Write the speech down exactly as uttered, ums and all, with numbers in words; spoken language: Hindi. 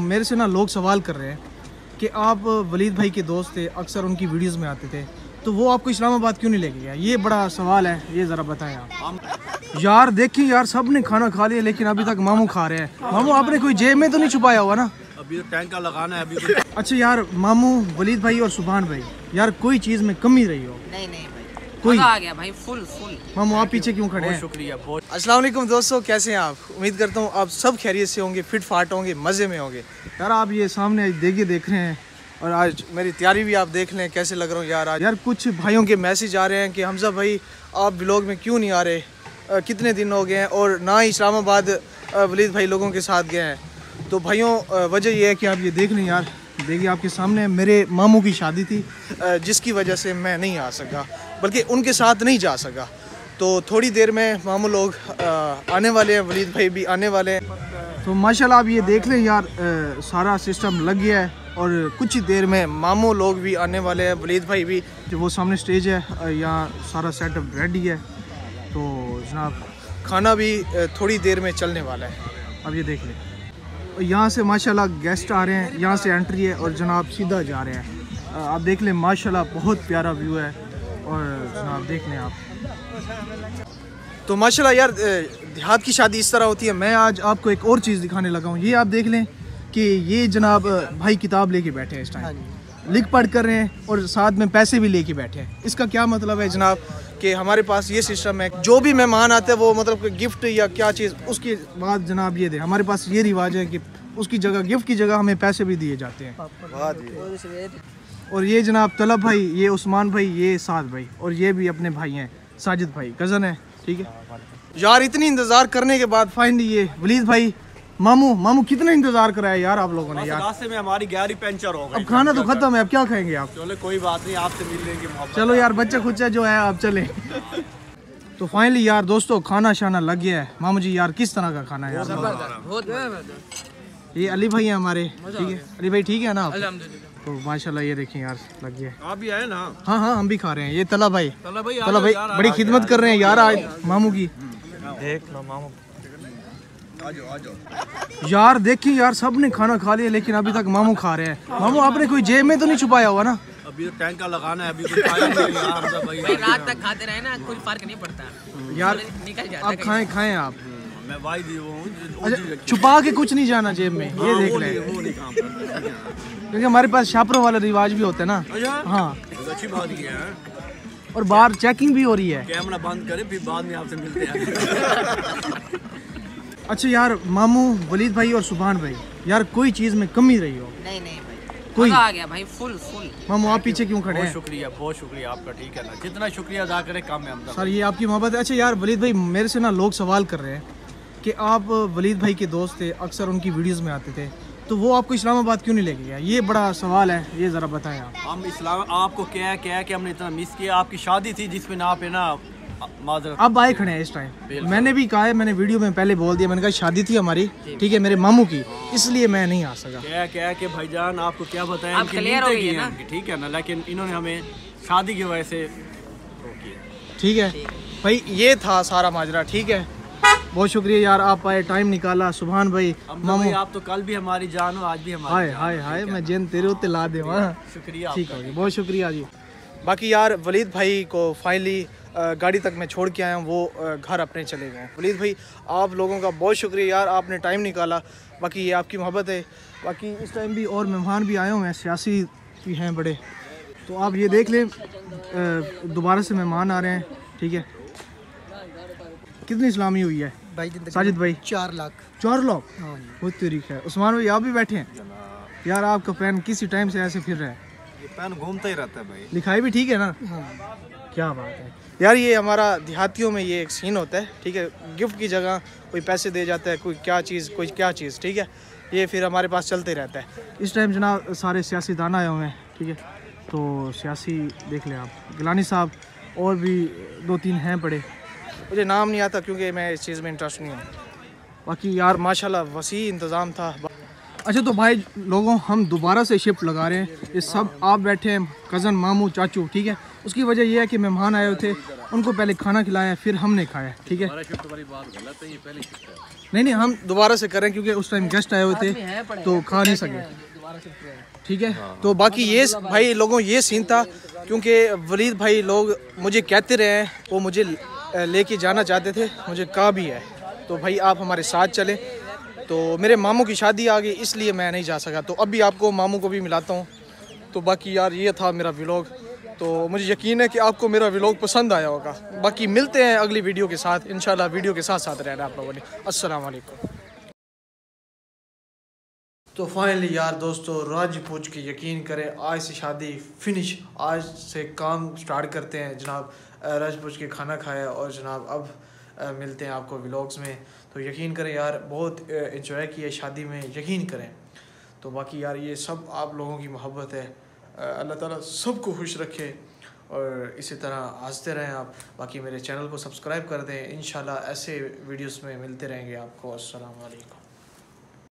मेरे से ना लोग सवाल कर रहे हैं कि आप वलीद भाई के दोस्त थे, अक्सर उनकी वीडियोस में आते थे, तो वो आपको इस्लामाबाद क्यों नहीं लेके गया? ये बड़ा सवाल है, ये ज़रा बताएं आप। यार देखिए यार, सब ने खाना खा लिया लेकिन अभी तक मामू खा रहे हैं। मामू आपने कोई जेब में तो नहीं छुपाया हुआ ना? अभी तो टैंक का लगाना है अभी। अच्छा यार, मामू, वलीद भाई और सुभान भाई, यार कोई चीज़ में कमी रही हो? नहीं नहीं भाई, कोई आ गया भाई, फुल फुल। मामू आप पीछे क्यों खड़े हैं? शुक्रिया बहुत। अस्सलाम वालेकुम दोस्तों, कैसे हैं आप? उम्मीद करता हूँ आप सब खैरियत से होंगे, फिट फाट होंगे, मज़े में होंगे। यार आप ये सामने देखिए देख रहे हैं, और आज मेरी तैयारी भी आप देख लें कैसे लग रहा हूँ यार। आज यार कुछ भाइयों के मैसेज आ रहे हैं कि हमजा भाई आप व्लॉग में क्यों नहीं आ रहे, आ, कितने दिन हो गए हैं, और ना ही इस्लामाबाद वलीद भाई लोगों के साथ गए हैं। तो भाइयों वजह यह है कि आप ये देख लें यार, देखिए आपके सामने मेरे मामू की शादी थी, जिसकी वजह से मैं नहीं आ सका, बल्कि उनके साथ नहीं जा सका। तो थोड़ी देर में मामू लोग आने वाले हैं, वलीद भाई भी आने वाले हैं। तो माशाल्लाह आप ये देख लें यार, सारा सिस्टम लग गया है और कुछ ही देर में मामू लोग भी आने वाले हैं, वलीद भाई भी। जो वो सामने स्टेज है, यहाँ सारा सेटअप रेडी है। तो जनाब खाना भी थोड़ी देर में चलने वाला है, अब ये देख लें। यहाँ से माशाल्लाह गेस्ट आ रहे हैं, यहाँ से एंट्री है और जनाब सीधा जा रहे हैं। आप देख लें माशाल्लाह बहुत प्यारा व्यू है, और जनाब देख लें आप। तो माशाल्लाह यार, देहात की शादी इस तरह होती है। मैं आज आपको एक और चीज़ दिखाने लगा हूँ। ये आप देख लें कि ये जनाब भाई किताब लेके बैठे हैं, इस टाइम लिख पढ़ कर रहे हैं और साथ में पैसे भी लेके बैठे हैं। इसका क्या मतलब है जनाब कि हमारे पास ये सिस्टम है, जो भी मेहमान आते हैं वो मतलब गिफ्ट या क्या चीज़, उसके बाद जनाब ये दे, हमारे पास ये रिवाज है कि उसकी जगह, गिफ्ट की जगह हमें पैसे भी दिए जाते हैं। और ये जनाब तलब भाई, ये उस्मान भाई, ये साद भाई, और ये भी अपने भाई हैं, साजिद भाई कज़न है। ठीक है यार, इतनी इंतज़ार करने के बाद फाइनली ये वलीद भाई, मामू मामू कितना इंतजार कराया यार आप लोगों ने यार। रास्ते में हमारी गाड़ी पंचर हो गई। अब खाना तो खत्म है, अब क्या खाएंगे आप? चलो कोई बात नहीं, आपसे मिल लेंगे। चलो यार, बच्चा खुच्चा जो है आप चले। तो फाइनली यार दोस्तों खाना शाना लग गया है। मामू जी यार किस तरह का खाना है यार? ये अली भाई है हमारे, ठीक है अली भाई, ठीक है ना आप? तो माशाल्लाह ये देखें यार लग गया। आप भी आए ना? हाँ हाँ हम भी खा रहे हैं। ये तला भाई, तला भाई बड़ी खिदमत कर रहे हैं यार आज मामू की। देख लो मामू, यार देखिए यार, सब ने खाना खा लिया लेकिन अभी तक मामू खा रहे हैं। मामू आपने कोई जेब में तो नहीं छुपाया हुआ ना? अभी तो टैंक का लगाना है अभी। तो भाई रात तक खाते रहे ना, कोई फर्क नहीं पड़ता यार। निकल जाता आप खाएं खाएं आप। मैं भाई दी हूँ। अच्छा, छुपा के कुछ नहीं जाना जेब में, ये देख रहे हैं, वो नहीं काम करता, क्योंकि हमारे पास छापरों वाला रिवाज भी होता है ना। हाँ अच्छी बात ये है। और बाहर चेकिंग भी हो रही है। कैमरा बंद करें फिर बाद में आपसे मिलते हैं। अच्छा यार, मामू, वलीद भाई और सुभान भाई, यार कोई चीज़ में कमी रही हो? नहीं नहीं भाई, कोई आ गया भाई, फुल फुल। मामू आप पीछे क्यों खड़े बहुत हैं? शुक्रिया, बहुत शुक्रिया आपका। ठीक है ना, जितना शुक्रिया अदा करें कम है हम सर, ये आपकी मोहब्बत है। अच्छा यार वलीद भाई, मेरे से ना लोग सवाल कर रहे हैं कि आप वलीद भाई के दोस्त थे, अक्सर उनकी वीडियोस में आते थे, तो वो आपको इस्लामाबाद क्यों नहीं लेके गया? ये बड़ा सवाल है, ये ज़रा बताएं आप। हम इस्लाम आपको क्या है क्या है कि हमने इतना मिस किया। आपकी शादी थी जिसमें ना आप है ना माजरत अब आए खड़े हैं इस टाइम। मैंने भी कहा है, मैंने वीडियो में पहले बोल दिया, मैंने कहा शादी थी हमारी, ठीक है, मेरे मामू की, इसलिए मैं नहीं आ सका। क्या क्या है कि भाईजान आपको क्या बताएं, आप क्लियर हो गई है ना? ठीक है ना, लेकिन इन्होंने हमें शादी की वजह से रोकी। ठीक है भाई, ये था सारा माजरा। ठीक है, बहुत शुक्रिया यार, आप आए, टाइम निकाला। सुभान भाई, मामू, आप तो कल भी हमारी जान हो, आज भी हमारी। हाय हाय हाय, मैं जेन तेरे उत्ते ला दे। शुक्रिया, ठीक हो गया, बहुत शुक्रिया जी। बाकी यार वलीद भाई को फाइनली गाड़ी तक मैं छोड़ के आया हूँ, वो घर अपने चले गए हैं। वलीद भाई आप लोगों का बहुत शुक्रिया यार, आपने टाइम निकाला। बाकी ये आपकी मोहब्बत है। बाकी इस टाइम भी और मेहमान भी आए हुए हैं, सियासी भी हैं बड़े, तो आप ये देख लें दोबारा से मेहमान आ रहे हैं। ठीक है, कितनी इस्लामी हुई है भाई? साजिद भाई चार लाख। चार लाख वो तरीक है। उस्मान भाई आप भी बैठे हैं यार, आपका पेन किसी टाइम से ऐसे फिर रहा है? पेन घूमता ही रहता है भाई। लिखाई भी ठीक है ना? हाँ। क्या बात है यार, ये हमारा देहातियों में ये एक सीन होता है। ठीक है, गिफ्ट की जगह कोई पैसे दे जाता है, कोई क्या चीज़, कोई क्या चीज़। ठीक है, ये फिर हमारे पास चलते रहता है। इस टाइम जनाब सारे सियासीदान आए हुए हैं। ठीक है, तो सियासी देख लें आप, गिलानी साहब और भी दो तीन हैं बड़े, मुझे नाम नहीं आता क्योंकि मैं इस चीज़ में इंटरेस्ट नहीं हूँ। बाकी यार माशाल्लाह वसी इंतज़ाम था। अच्छा तो भाई लोगों, हम दोबारा से शिफ्ट लगा रहे हैं। ये सब आप बैठे हैं, कज़न, मामू, चाचू। ठीक है, उसकी वजह यह है कि मेहमान आए हुए थे उनको पहले खाना खिलाया फिर हमने खाया, ठीक है। हमारा शिफ्ट वाली बात गलत है, ये पहली शिफ्ट है। नहीं नहीं हम दोबारा से करें क्योंकि उस टाइम गेस्ट आए हुए थे तो खा नहीं सके, ठीक है। तो बाकी ये भाई लोगों ये सीन था क्योंकि वलीद भाई लोग मुझे कहते रहे हैं, वो मुझे लेके जाना चाहते थे, मुझे कहा भी है तो भाई आप हमारे साथ चलें। तो मेरे मामू की शादी आ गई इसलिए मैं नहीं जा सका, तो अभी आपको मामू को भी मिलाता हूँ। तो बाकी यार ये था मेरा व्लॉग, तो मुझे यकीन है कि आपको मेरा व्लॉग पसंद आया होगा। बाकी मिलते हैं अगली वीडियो के साथ इंशाल्लाह, वीडियो के साथ साथ रहना आप लोगों ने। अस्सलाम वालेकुम। तो फाइनली यार दोस्तों राज पूछ के यकीन करें आज से शादी फिनिश, आज से काम स्टार्ट करते हैं जनाब। राज पूछ के खाना खाया और जनाब अब आ, मिलते हैं आपको व्लॉग्स में। तो यकीन करें यार बहुत एंजॉय किया शादी में, यकीन करें। तो बाकी यार ये सब आप लोगों की मोहब्बत है, अल्लाह ताला सबको खुश रखे और इसी तरह हंसते रहें आप। बाकी मेरे चैनल को सब्सक्राइब कर दें, इंशाल्लाह ऐसे वीडियोस में मिलते रहेंगे आपको। अस्सलाम वालेकुम।